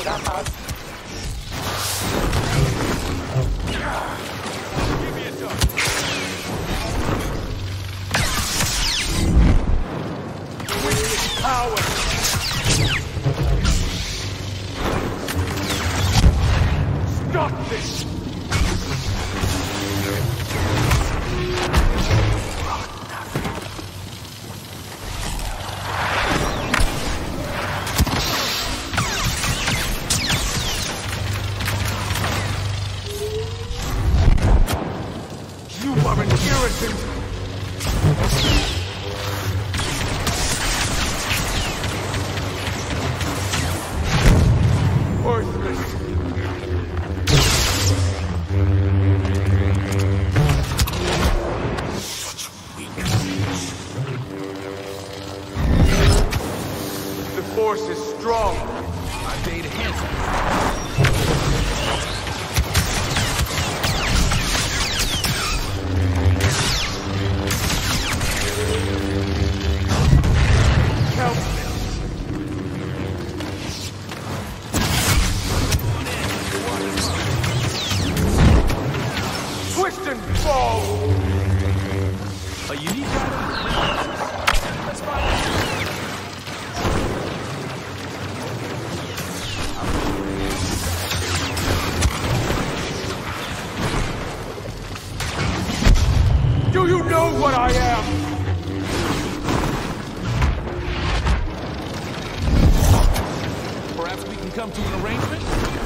Stop this! You are an irritant! Worthless! The force is strong. I paid handsome. Help me. Twist and fall. A unique item. Let's find it. Do you know what I am? Perhaps we can come to an arrangement?